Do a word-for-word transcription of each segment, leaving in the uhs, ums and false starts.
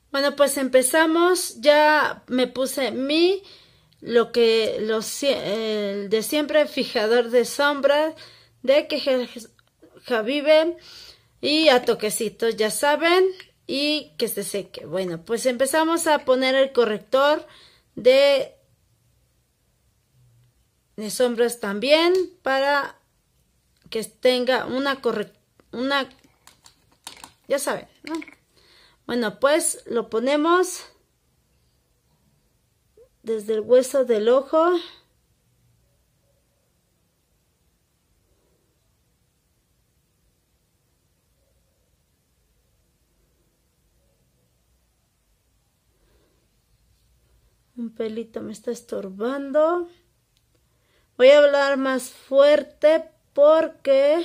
Bueno, pues empezamos. Ya me puse mi, lo que, los, el de siempre, fijador de sombra de que Javive y a toquecitos, ya saben, y que se seque. Bueno, pues empezamos a poner el corrector de, de sombras también para que tenga una correcta, una, ya saben, ¿no? Bueno, pues lo ponemos desde el hueso del ojo. Un pelito me está estorbando. Voy a hablar más fuerte porque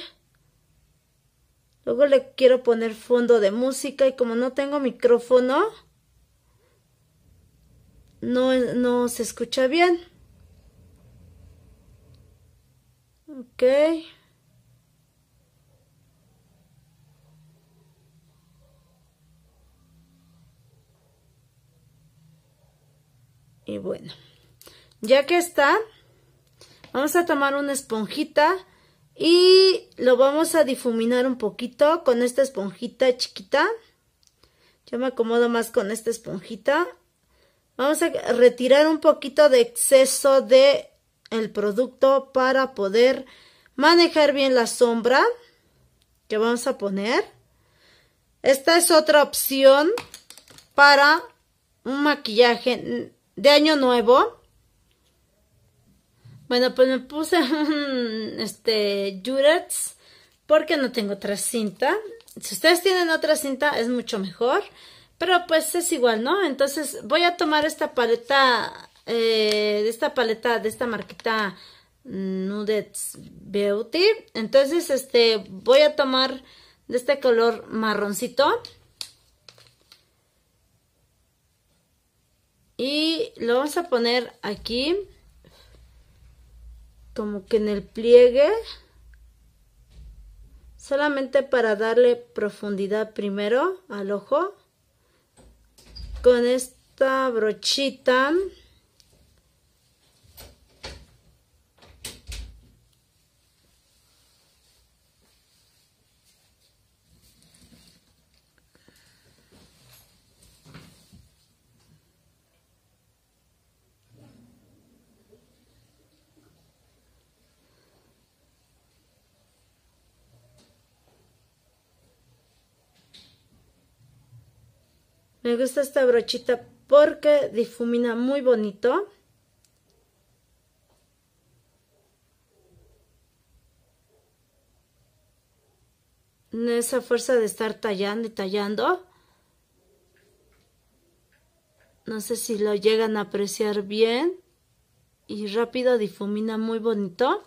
luego le quiero poner fondo de música y como no tengo micrófono, no, no se escucha bien. Ok. Y bueno, ya que está, vamos a tomar una esponjita y lo vamos a difuminar un poquito con esta esponjita chiquita. Yo me acomodo más con esta esponjita. Vamos a retirar un poquito de exceso de el producto para poder manejar bien la sombra que vamos a poner. Esta es otra opción para un maquillaje de año nuevo. Bueno, pues me puse un, este Jurex porque no tengo otra cinta. Si ustedes tienen otra cinta es mucho mejor, pero pues es igual, ¿no? Entonces voy a tomar esta paleta, eh, de esta paleta, de esta marquita Nude Beauty. Entonces, este, voy a tomar de este color marroncito. Y lo vamos a poner aquí, como que en el pliegue, solamente para darle profundidad primero al ojo. Con esta brochita me gusta esta brochita porque difumina muy bonito. Esa fuerza de estar tallando y tallando. No sé si lo llegan a apreciar bien. Y rápido difumina muy bonito.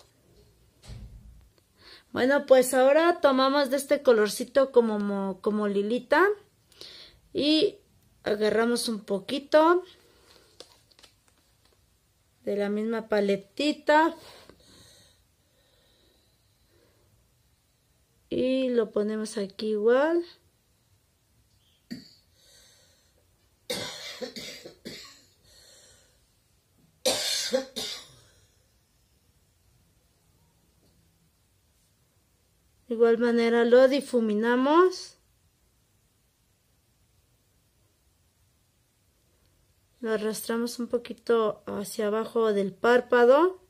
Bueno, pues ahora tomamos de este colorcito como, como lilita. Y agarramos un poquito de la misma paletita. Y lo ponemos aquí igual. De igual manera lo difuminamos. Lo arrastramos un poquito hacia abajo del párpado.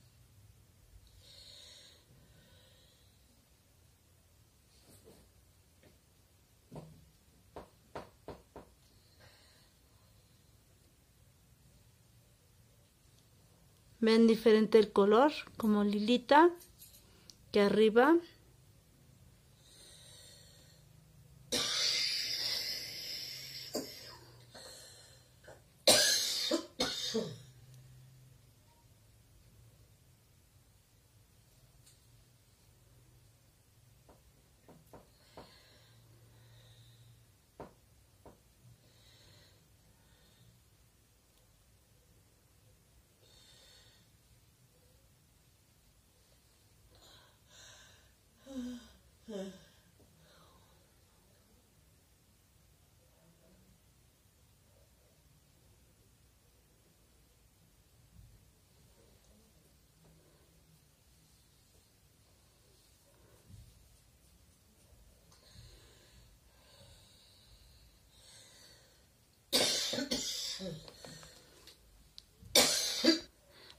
Ven diferente el color, como lilita, que arriba.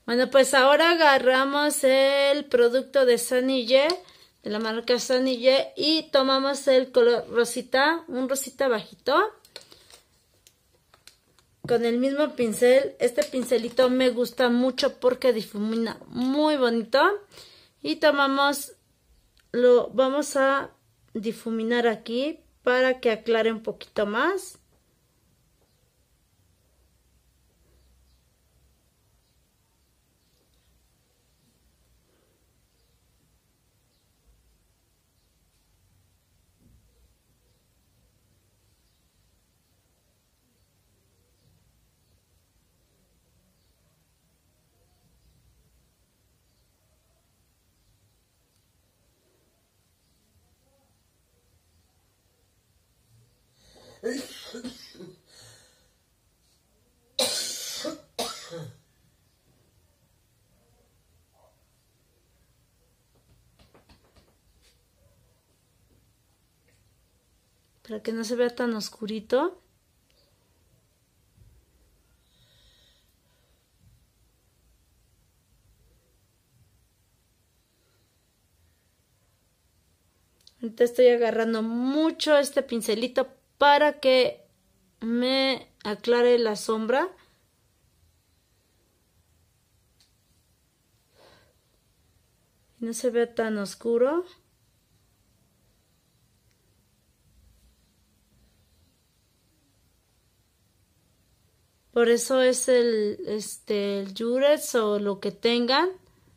Bueno, pues ahora agarramos el producto de Sanille, de la marca Sanille, y tomamos el color rosita, un rosita bajito. Con el mismo pincel, este pincelito me gusta mucho porque difumina muy bonito. Y tomamos, lo vamos a difuminar aquí para que aclare un poquito más. Para que no se vea tan oscurito. Ahorita estoy agarrando mucho este pincelito para que me aclare la sombra. Y no se vea tan oscuro. Por eso es el, este, el Jurex o lo que tengan.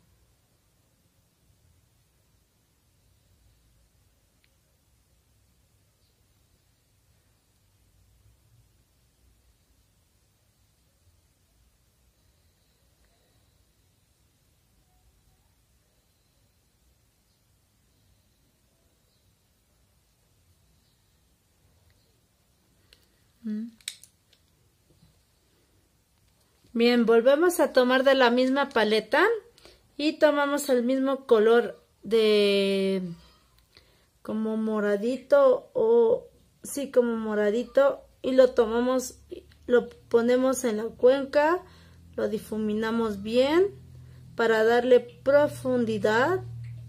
Bien, volvemos a tomar de la misma paleta y tomamos el mismo color de como moradito o sí, como moradito, y lo tomamos, lo ponemos en la cuenca, lo difuminamos bien para darle profundidad.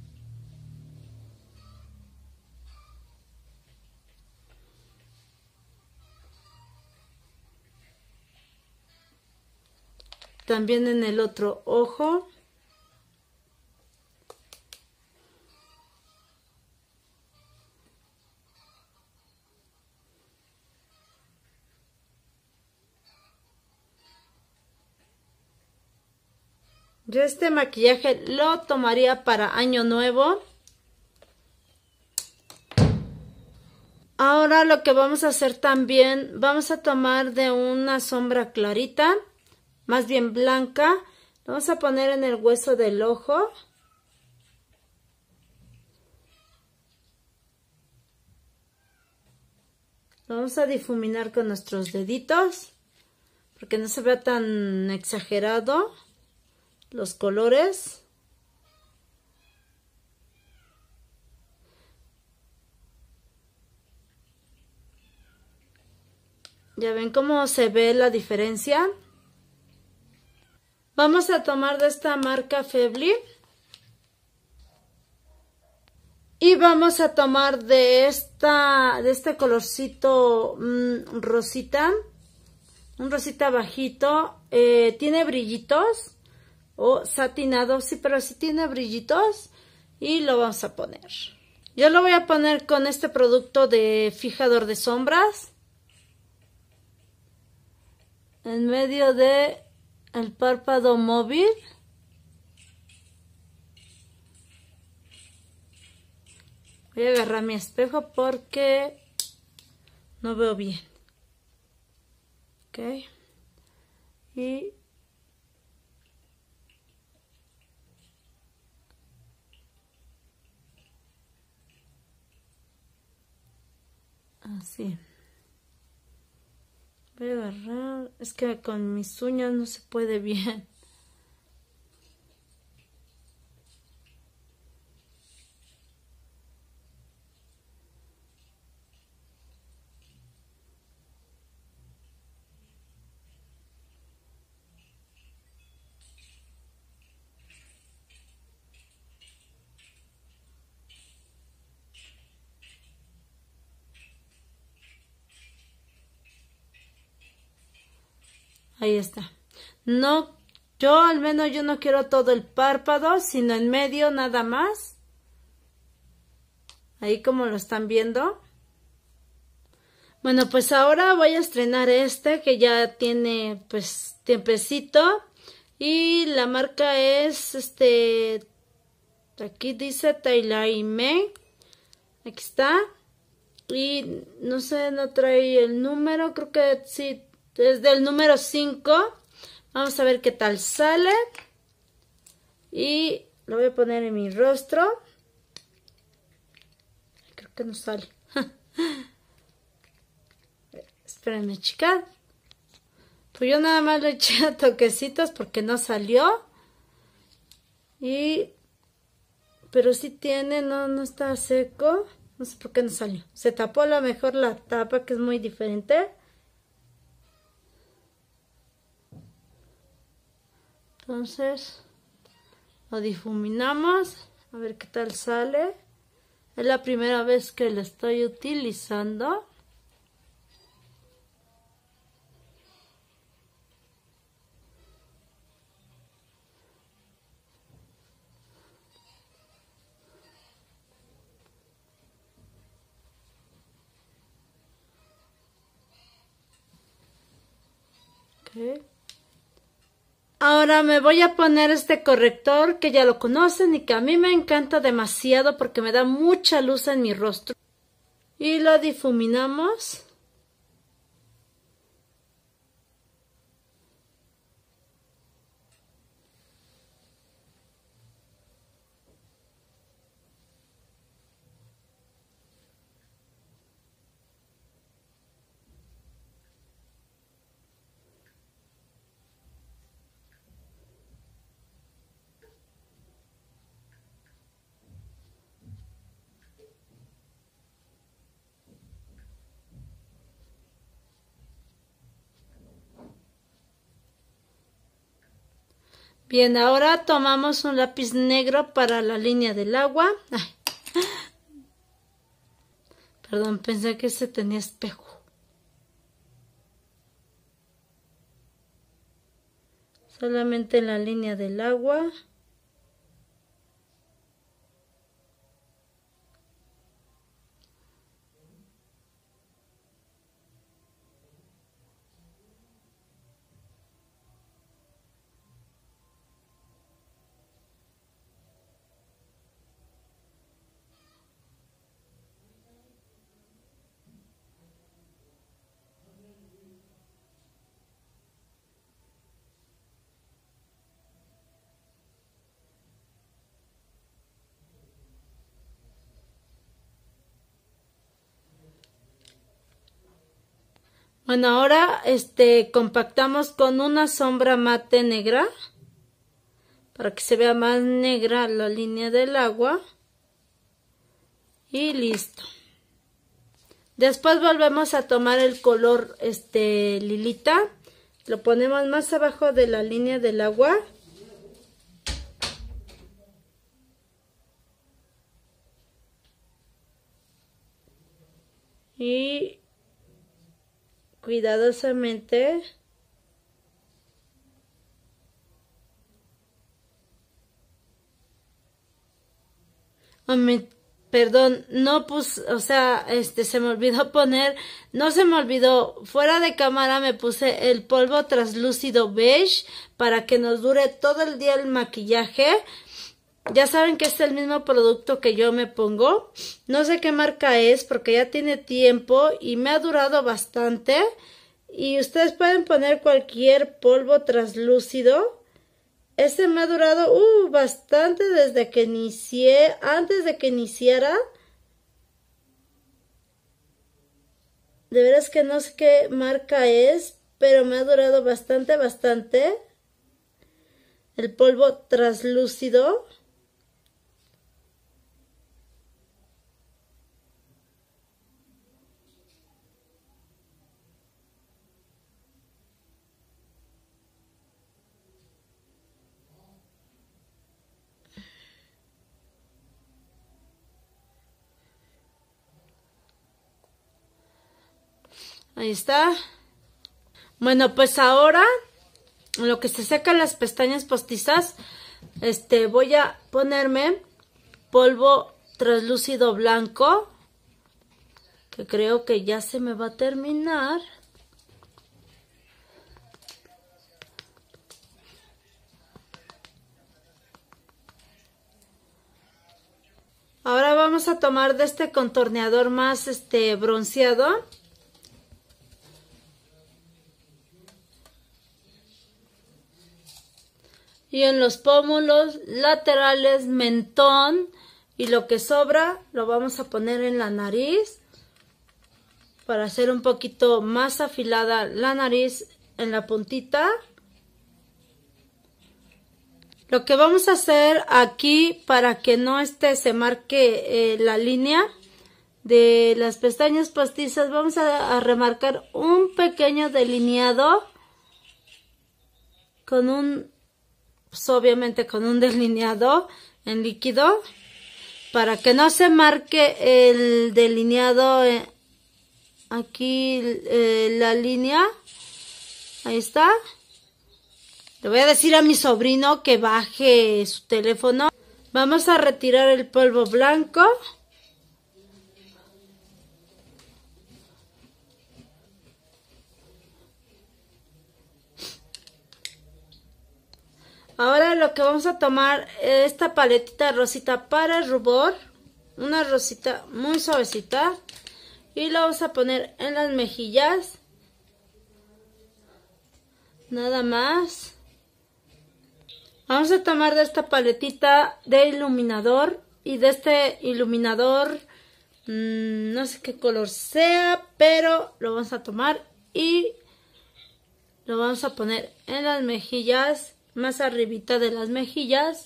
También en el otro ojo. Yo este maquillaje lo tomaría para Año Nuevo. Ahora lo que vamos a hacer también, vamos a tomar de una sombra clarita, más bien blanca, lo vamos a poner en el hueso del ojo. Lo vamos a difuminar con nuestros deditos, porque no se vea tan exagerado los colores. Ya ven cómo se ve la diferencia. Vamos a tomar de esta marca Febli. Y vamos a tomar de esta, de este colorcito mmm, rosita. Un rosita bajito. Eh, tiene brillitos. O satinado, sí, pero sí tiene brillitos. Y lo vamos a poner. Yo lo voy a poner con este producto de fijador de sombras. En medio de el párpado móvil. Voy a agarrar mi espejo porque no veo bien. Ok. Y así. Voy a agarrar. Es que con mis uñas no se puede bien. Ahí está. No, yo al menos yo no quiero todo el párpado, sino en medio nada más. Ahí como lo están viendo. Bueno, pues ahora voy a estrenar este que ya tiene pues tiempecito. Y la marca es este, aquí dice Tailor-Made. Aquí está. Y no sé, no trae el número, creo que sí, es del número cinco. Vamos a ver qué tal sale. Y lo voy a poner en mi rostro. Creo que no sale. Espérenme, chicas. Pues yo nada más le eché a toquecitos porque no salió. Y... pero sí tiene, no, no está seco. No sé por qué no salió. Se tapó a lo mejor la tapa, que es muy diferente. Entonces, lo difuminamos. A ver qué tal sale. Es la primera vez que lo estoy utilizando. Okay. Ahora me voy a poner este corrector que ya lo conocen y que a mí me encanta demasiado porque me da mucha luz en mi rostro. Y lo difuminamos. Bien, ahora tomamos un lápiz negro para la línea del agua. Ay. Perdón, pensé que ese tenía espejo. Solamente en la línea del agua. Bueno, ahora este compactamos con una sombra mate negra para que se vea más negra la línea del agua. Y listo. Después volvemos a tomar el color este lilita. Lo ponemos más abajo de la línea del agua. Y cuidadosamente oh, me, perdón, no puse, o sea, este se me olvidó poner, no se me olvidó, fuera de cámara me puse el polvo translúcido beige para que nos dure todo el día el maquillaje. Ya saben que es el mismo producto que yo me pongo. No sé qué marca es porque ya tiene tiempo y me ha durado bastante. Y ustedes pueden poner cualquier polvo translúcido. Este me ha durado uh, bastante desde que inicié, antes de que iniciara. De veras que no sé qué marca es, pero me ha durado bastante, bastante. El polvo translúcido. Ahí está. Bueno, pues ahora en lo que se secan las pestañas postizas, este, voy a ponerme polvo translúcido blanco, que creo que ya se me va a terminar. Ahora vamos a tomar de este contorneador más este bronceado. Y en los pómulos laterales, mentón y lo que sobra lo vamos a poner en la nariz para hacer un poquito más afilada la nariz en la puntita. Lo que vamos a hacer aquí para que no este se marque eh, la línea de las pestañas postizas, vamos a, a remarcar un pequeño delineado con un, pues obviamente con un delineado en líquido para que no se marque el delineado eh, aquí eh, la línea. Ahí está. Le voy a decir a mi sobrino que baje su teléfono. Vamos a retirar el polvo blanco. Ahora lo que vamos a tomar es esta paletita rosita para el rubor. Una rosita muy suavecita. Y lo vamos a poner en las mejillas. Nada más. Vamos a tomar de esta paletita de iluminador y de este iluminador, mmm, no sé qué color sea, pero lo vamos a tomar y lo vamos a poner en las mejillas, más arribita de las mejillas.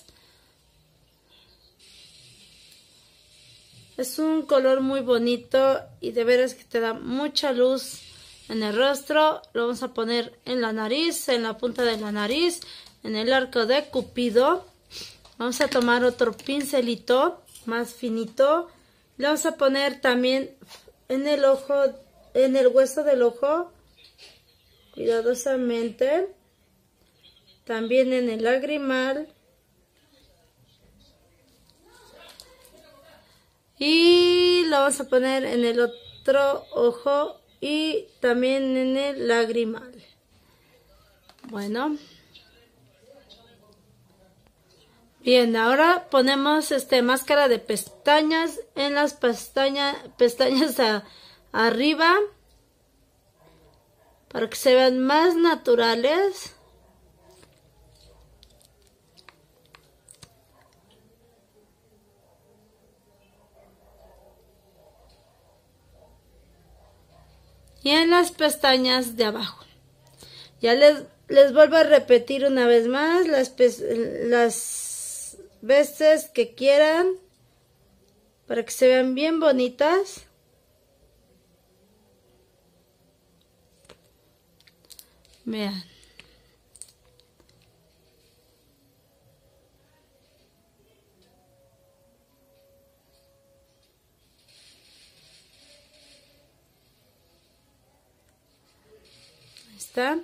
Es un color muy bonito y de veras que te da mucha luz en el rostro. Lo vamos a poner en la nariz, en la punta de la nariz, en el arco de Cupido. Vamos a tomar otro pincelito más finito. Le vamos a poner también en el ojo, en el hueso del ojo, cuidadosamente. También en el lagrimal. Y lo vamos a poner en el otro ojo y también en el lagrimal. Bueno. Bien, ahora ponemos este máscara de pestañas en las pestañas, pestañas a, arriba para que se vean más naturales. Y en las pestañas de abajo. Ya les, les vuelvo a repetir una vez más las, las veces que quieran para que se vean bien bonitas. Vean. Ahí está.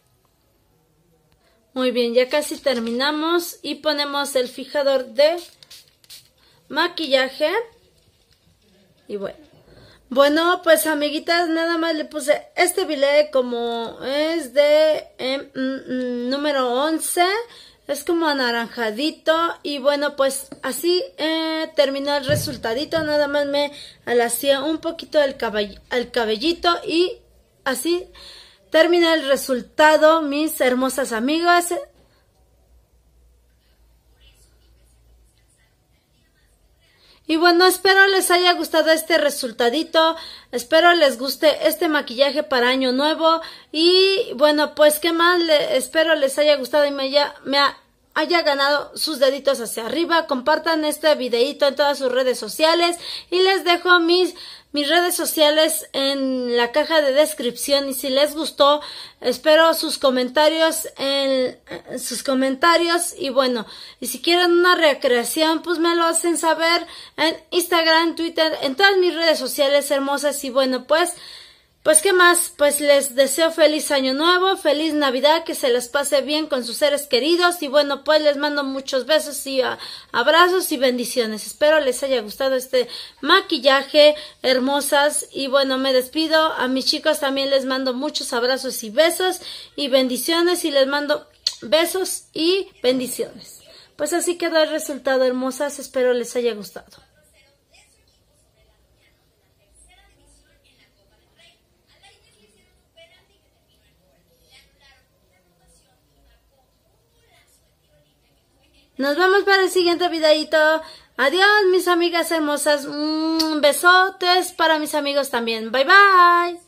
Muy bien, ya casi terminamos y ponemos el fijador de maquillaje. Y bueno, bueno pues amiguitas, nada más le puse este bilé como es de eh, mm, número once. Es como anaranjadito y bueno, pues así eh, terminó el resultadito. Nada más me alacé un poquito el, cabell el cabellito y así termina el resultado, mis hermosas amigas. Y bueno, espero les haya gustado este resultadito. Espero les guste este maquillaje para año nuevo. Y bueno, pues qué más, le, espero les haya gustado y me haya, me haya ganado sus deditos hacia arriba. Compartan este videito en todas sus redes sociales. Y les dejo mis... mis redes sociales en la caja de descripción y si les gustó espero sus comentarios en, en sus comentarios y bueno, y si quieren una recreación pues me lo hacen saber en Instagram, Twitter, en todas mis redes sociales hermosas y bueno pues Pues, ¿qué más? Pues les deseo feliz año nuevo, feliz Navidad, que se les pase bien con sus seres queridos y bueno, pues les mando muchos besos y uh, abrazos y bendiciones. Espero les haya gustado este maquillaje, hermosas, y bueno, me despido. A mis chicos también les mando muchos abrazos y besos y bendiciones y les mando besos y bendiciones. Pues así quedó el resultado, hermosas, espero les haya gustado. Nos vemos para el siguiente videito. Adiós, mis amigas hermosas. Mm, besotes para mis amigos también. Bye, bye.